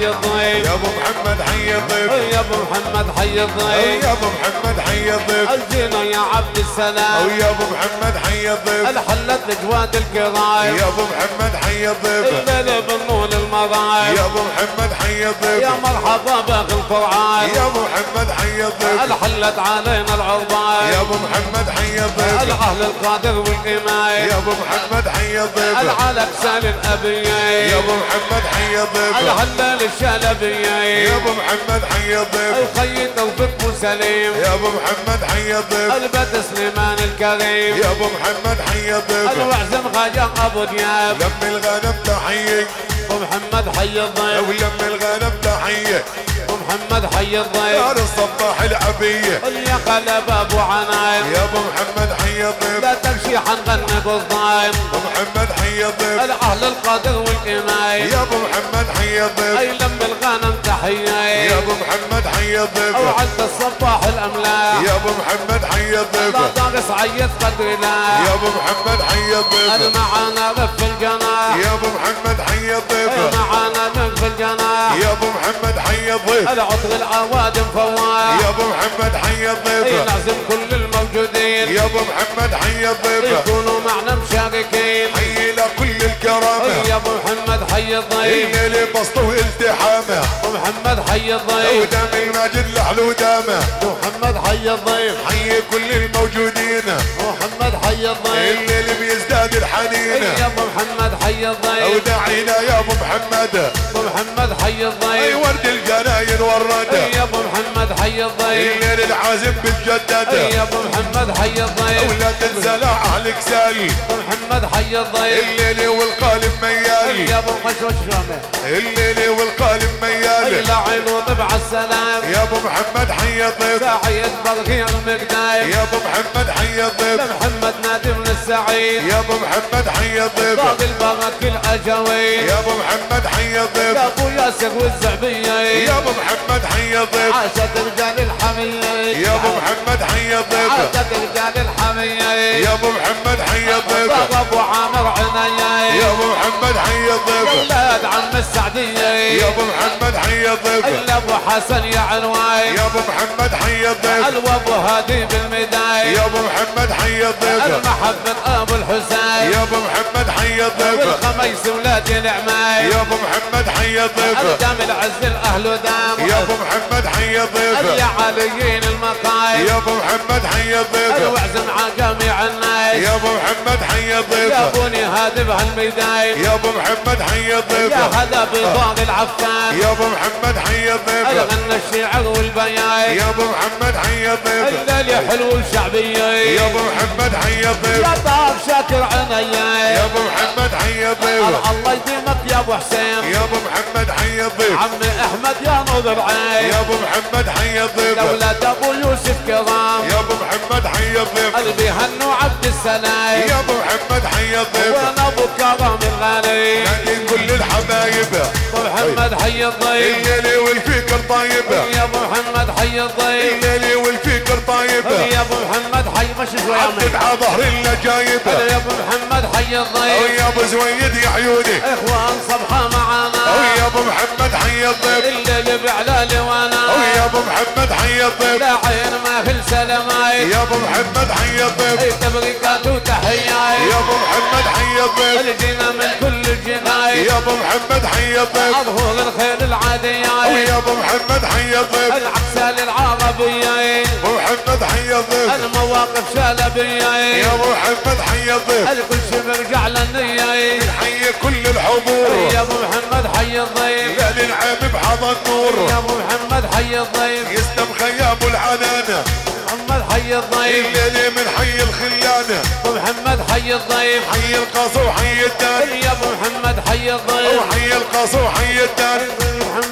حي الضيف يا ابو محمد حي الضيف يا ابو محمد حي الضيف يا ابو محمد حي الضيف الجينا يا عبد السلام يا ابو محمد حي الضيف الحلت الاجواد الكرايم يا ابو محمد حي الضيف الليل بالنون المرايم يا ابو محمد حي الضيف يا مرحبا باقي الفرعان يا ابو محمد حي الضيف الحلت علينا العربان يا ابو محمد حي الضيف الاهل القادر والامام يا ابو محمد حي الضيف العلق سال الابيين يا ابو محمد حي الضيف الهلال الشلبيين يا ابو محمد حي الضيف الخي توفيق بو سليم يا ابو محمد حي الضيف البدر سليمان الكريم يا ابو محمد حي الضيف الوعزم غاية ابو دياب لم الغنم تحيه ومحمد حي الضيف ولم الغنم تحيه ومحمد حي الضيف دار الصباح العبيه اللي قلب ابو عنايم يا ابو محمد حي الضيف لا تمشي حنغني بالضايم ومحمد حي الضيف الاهل القادر والامام يا ابو محمد حي الضيف اي لم الغنم تحيه يا ابو محمد حي الضيف وعد الصباح الاملاح يا ابو محمد حي الضيف لا دارس عيد قدرنا يا ابو محمد حي الضيف المعانا غف الجناح يا ابو محمد حي الضيف المعانا غف الجناح يا ابو محمد حي الضيف العطر العوادم فواح يا ابو محمد حي الضيف لازم كل الموجودين يا ابو محمد حي الضيف يكونوا معنا مشاركين حي لكل الكرامه يا ابو محمد حي الضيف الليل بسطه والتحامه ومحمد حي الضيف ودام الماجد لحلو دامه ومحمد حي الضيف حي كل الموجودين ومحمد حي الضيف الليل بيزداد الحنين يا ابو محمد حي الضيف وداعينا يا ابو محمد ومحمد حي الضيف ورد الجناين ورد يا ابو محمد حي الضيف الليل العازم بتجدد يا ابو محمد حي الضيف ولا تنسى لا اهلك سالي محمد حي الضيف الليل والقالب ميالي يا ابو الخشوش شامل الليل والقالب ميالي لا عينو طبع السلام يا ابو محمد حي الضيف سعيد برقي المقدايم يا ابو محمد حي الضيف محمد نادم للسعيد يا ابو محمد حي الضيف باقي البرك الاجوي يا ابو محمد حي الضيف يا ابو ياسر والزعبيه يا ابو محمد حي الضيف عاشت رجال الحميه يا ابو محمد حي الضيف عاشت رجال الحميه يا ابو محمد حي الضيف بابا ابو عامر عناية يا ابو محمد حي الضيف اولاد عم السعديه يا ابو محمد حي الضيف الا ابو حسن يا عنواي يا ابو محمد حي الضيف الوابو هادي بالميداي يا ابو محمد حي الضيف المحبة ابو الحسين يا ابو محمد حي الضيف والخميس ولاد العماي يا ابو محمد حي الضيف الدم العز الاهل دام يا ابو محمد حي الضيف يا عليين المقايم يا ابو محمد حي الضيف الوعزم عجامي الناس يا ابو محمد حي الضيف يا بني هادي بهالميداي يا ابو محمد حي الضيف يا هلا بفاض العفان يا ابو محمد حي الضيف الغنى الشعر والبيان يا ابو محمد حي الضيف الليل حلو الشعبيه يا ابو محمد حي الضيف يا طاب شاكر عنايا يا ابو محمد حي الضيف الله يديمك يا ابو حسين يا ابو محمد حي الضيف عمي احمد يا نور العين يا ابو محمد حي الضيف اولاد ابو يوسف كرام يا ابو محمد حي الضيف قلبي هنو عبد السلام يا ابو محمد حي الضيف وانا ابو كرم الغالي لكن كل الحبايب ابو محمد حي الضيف الليلي والفكر طيب يا ابو محمد حي الضيف الليلي والفكر طيب يا ابو محمد حي مش شوي عبد على ظهر النجايب يا ابو محمد حي الضيف يا ابو زويد يا عيوني اخوان صبحه معانا يا ابو محمد حي الضيف الليل بعلالي وانا يا ابو محمد حي الضيف لا عين ما في سلاماي يا ابو محمد حي الضيف تبريكات وتحياي يا ابو محمد حي الضيف الجنا من كل الجناي يا ابو محمد حي الضيف اظهر الخير العادي يا ابو محمد حي الضيف العسل العربية ابو محمد حي الضيف المواقف شلبية يا ابو محمد حي الضيف الكل شي برجع للنية حي كل الحضور يا ابو محمد حي الضيف يا للعام بحضن نور يا ابو محمد حي الضيف يسلم خيام العنانه محمد حي الضيف الليلي من حي الخلانه ابو محمد حي الضيف حي القصر وحي الدان يا ابو محمد حي الضيف وحي القصر وحي الدان محمد حي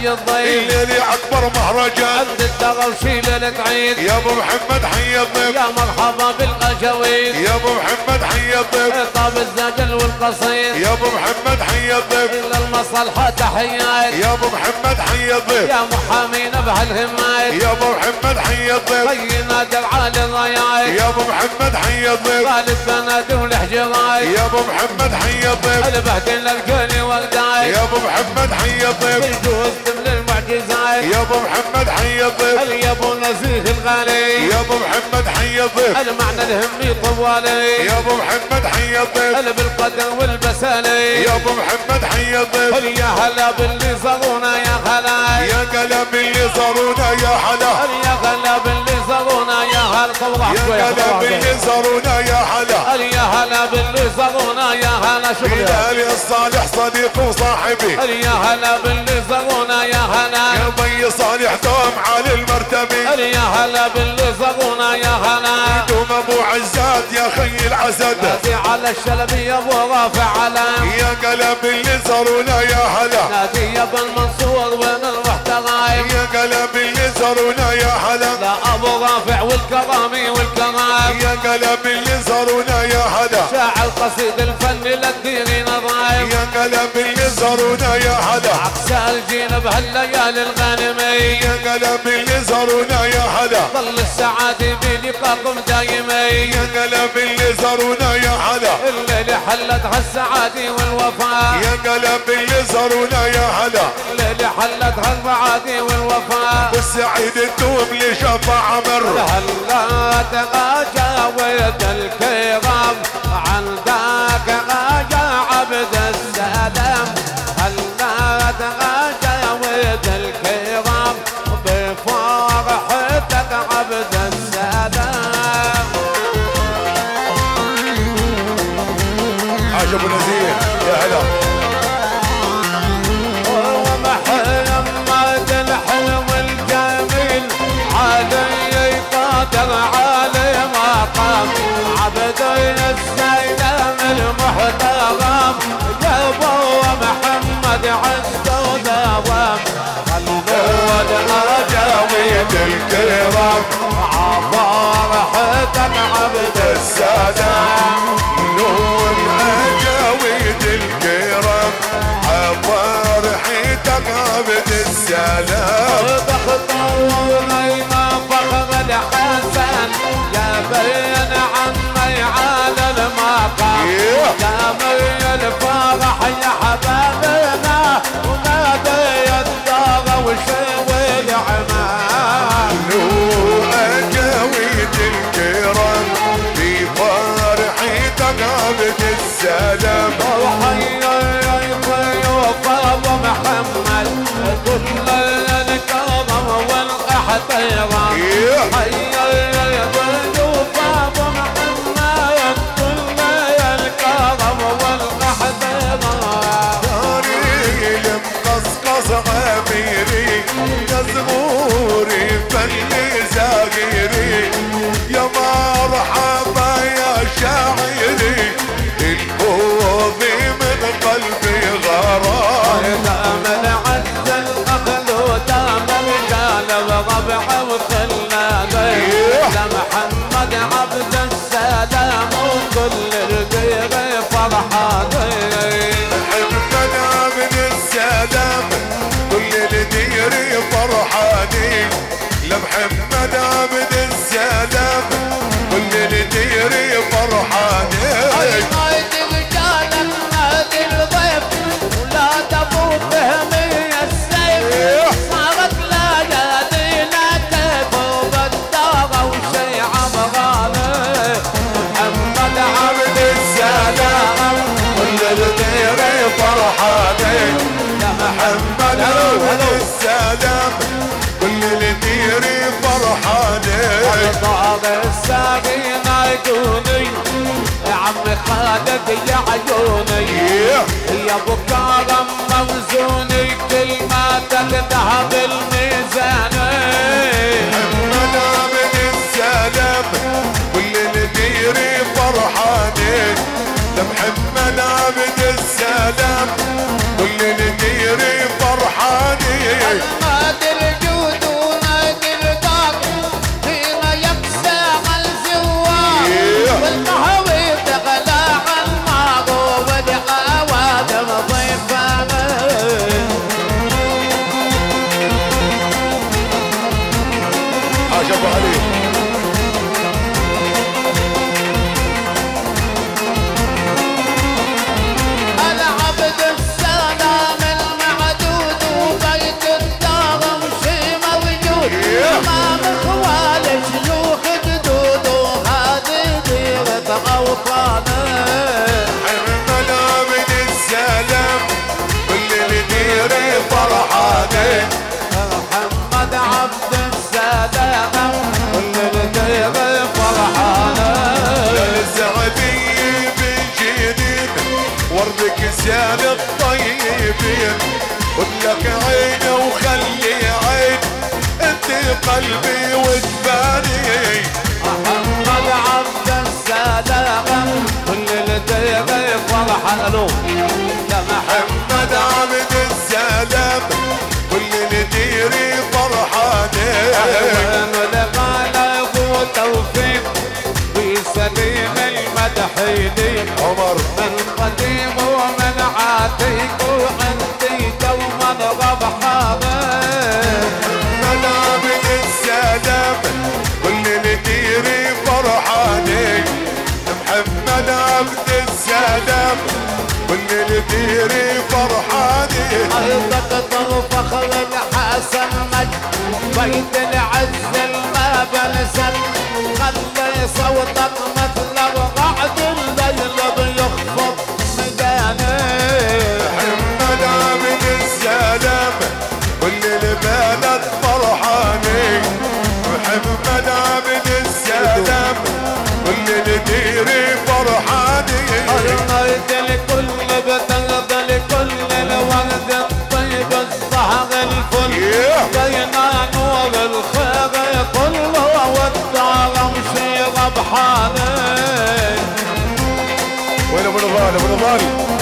حي الضيف الليلي اكبر مهرجان عند الدغى وشيل التعيد يا ابو محمد حي الضيف يا مرحبا بالقجويد يا ابو محمد حي الضيف طاب الزجل والقصيد يا ابو محمد حي الضيف إلا المصلحة تحيات يا ابو محمد حي الضيف يا محامين بهالهمات يا ابو محمد حي الضيف طينا درعا للضيايف يا ابو محمد حي الضيف غالب بنادي والحجرايف يا ابو محمد حي الضيف البهدل الكل والدايف يا ابو محمد حي الضيف الجوز من المعجزات يا ابو محمد حي الضيف يا ابو نزيه الغالي يا ابو محمد حي الضيف المعنى الهمي طوالي يا ابو محمد حي الضيف بالقدر والبسالي يا ابو محمد حي الضيف يا هلا باللي صارونا يا هلا يا قلم اللي صارونا يا حلا يا هلا باللي صارونا يا هلا يا قلم اللي صارونا يا حلا يا هلا باللي صارونا يا هلا شكرا بلالي الصالح صديق وصاحبي يا هلا باللي صارونا يا هلا يا بي صالح دوم على المرتبة يا هلا باللي صارونا يا هلا دوم ابو عزات يا خي العسد نادي على الشلبي يا ابو رافع علام يا قلم اللي صارونا يا هلا نادي يا ابن منصور وين المحترم يا قلم اللي صارونا يا هلا لا ابو رافع والكرامي والكرام يا قلم اللي صارونا يا هلا شاعر قصيد الفن للدين نظايم يا قلم اللي صارونا يا هلا عكس الجين بهالليالي الغانمي يا قلم اللي صارونا يا هلا ظل السعادة بلقاكم دايمي يا قلم اللي صارونا يا هلا الليلة حلتها السعادة والوفاء يا قلم اللي صارونا يا هلا الليلة حلتها السعادة والوفاء والسعيد الدوم اللي شفع عمر هلا تغاجاويت الكرام عندك غاجا عبد السلام هلا تغاجاويت الكرام بفرحتك عبد السلام حاج ابو نزيه يا هلا ومحمد الحلو الجميل علي قادر علي مقام عبد السلام المحترم يا ابو محمد عز ودوام خلود اجاويد الكرام فرحتك عبد السلام نور اجاويد الكرام فرحتك عبد السلام بخطورينا فخر الحسن يا بين عمي على المقام يا مي الفرح يا حبابنا ونادي الدار وشوي العمام نور اجاويد الكرام بفرحتك عبد السلام وحي ضيوف ابو محمد كل الكرم والاحترام حي ضيوف ابو محمد كل الكرم والاحترام داري المقصقص عميري يزغوري فني زاغيري يا مرحبا يا شاعري الفوضي من قلبي غرام دام العز الاخذ ودام الرجال وربع وخلاني لمحمد عبد السلام وكل الدير فرحاني محمد عبد السلام كل الدير فرحاني لمحمد عبد السلام كل الدير فرحاني فرحاني يا محمد عبد السلام كل الدير فرحاني طاب الساقين عيوني يا عمي خالد يا عيوني يا ابو كرم موزوني كلماتك ذهب الميزان محمد عبد السلام كل الدير فرحاني لمحمد عبد السلام كل الدير فرحاني نادي الجود ونادي الدار فيما يكسى الزوار والقهوي تغلى الماء والعوادم ضيفانه عجب عليك العبد السلام المعدود وبيت الدار مشي موجود امام اخوال شيوخ جدود وهذه ديرة اوطانه محمد عبد السلام كل الديرة فرحانة محمد عبد السلام كل الديرة فرحانه الزعبية بالجنين وردك زيان الطيبين خدلك عيني وخلي عين انت قلبي وجباني محمد عبد السلام كل الديرة فرحانه يا محمد عبد السلام كل الديرة فرحانة ولغانا وتوفيق في سليم المدحيني عمر من قديم ومن عتيق وعندي دوما ربحانه محمد عبد السلام كل الديرة فرحانة محمد عبد السلام كل الديرة فرحانة أيضا فخر الحسن مجد بيت العز ما بنسل خلي صوتك مثل رعد الليل بيخفض ميدانه محمد عبد السلام كل البلد فرحانة محمد عبد السلام كل الديرة فرحانة أرميت الكل بترضى لكل الورد الطيب الزهر الفل بينا نور الخير كله والدار امشي ربحانه وين ابو نضال ابو نضال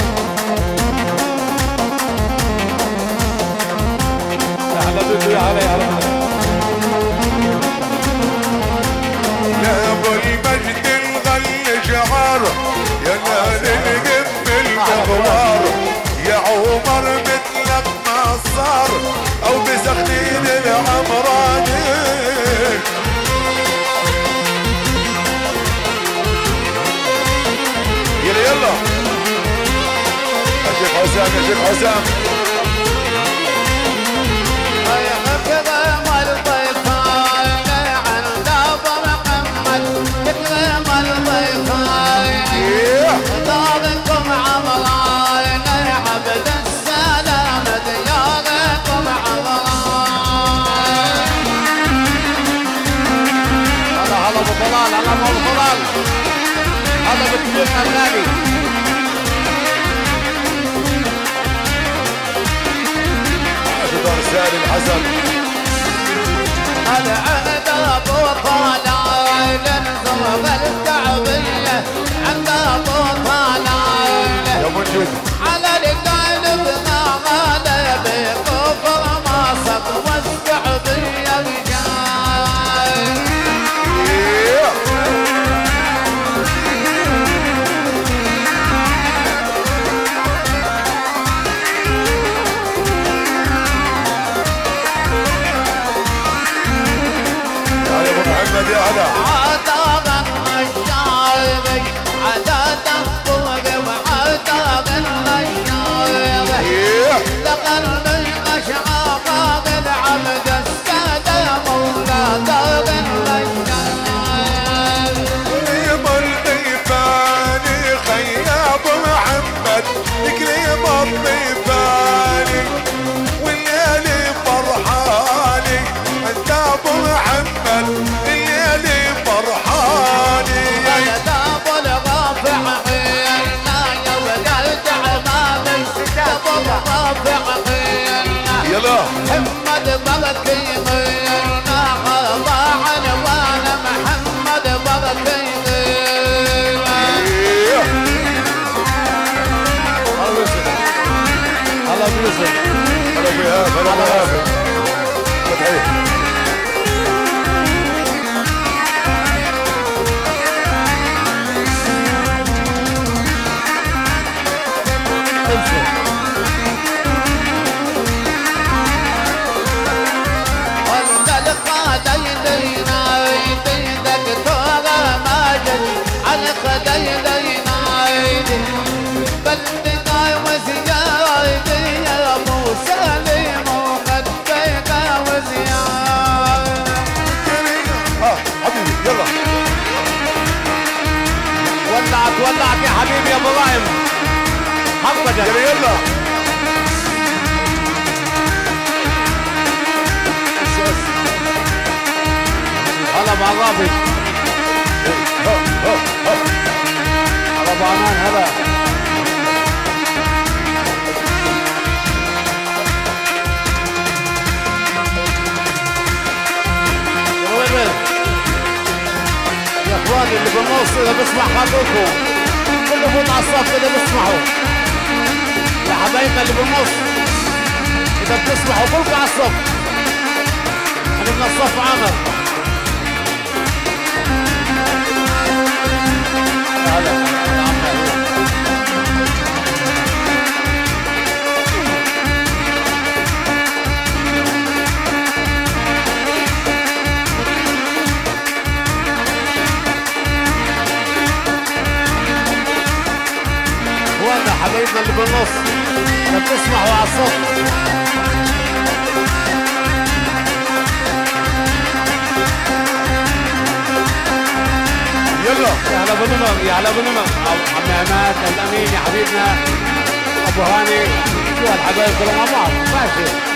اهلا بك يا علي يا ابو المجد الغل شعار يا نهر القم المغوار يا عمر مثلك ما صار او بسخنين العمراني يلا يلا يا شيخ حسام يا شيخ حسام اكرم الضيفان عند ابو محمد اكرم الضيفان داركم عمران عبد السلام دياركم عمران هلا هلا ابو طلال هلا ابو طلال هلا بكبير النادي دار سالم حسن العهد ابو طلال نزور الكعبيه عند ابو طلال يا منجد على القلب ما غالب كفر ما صد والكعبيه رجال محمد يا هلا عتاب الشايبي عدد الطوق وعتاب الشايبي لقلبي أشعاق بالعبد السادة مولى دار الشايبي كريم الضيفاني خياب محمد كريم الضيفاني والليالي فرحاني انت ابو محمد الليالي فرحاني ابو الرافع غيرنا يا ولد عمامي ابو الرافع غيرنا يلا محمد بركي غيرنا ضاعن وانا محمد بركي غيرنا هلا بيوسف هلا بيهاب هلا بيهاب فتحي. ولعت يا حبيبي يا ابراهيم حقك يلا هلا بعرابي هلا بامان هلا يا اخواني اللي بالنص اذا بسمع حضرتكم كله فوت على الصف اذا بتسمعوا يا حبايبنا اللي بالنص اذا بتسمعوا كلكم على الصف احنا بدنا الصف عمل هلا حبايبنا اللي بالنص لا بتسمعوا على الصوت يلا يا هلا بنمر يا هلا بنمر عم عماد الامين يا حبيبنا ابو هاني شو هالحبايب كلهم مع بعض ماشي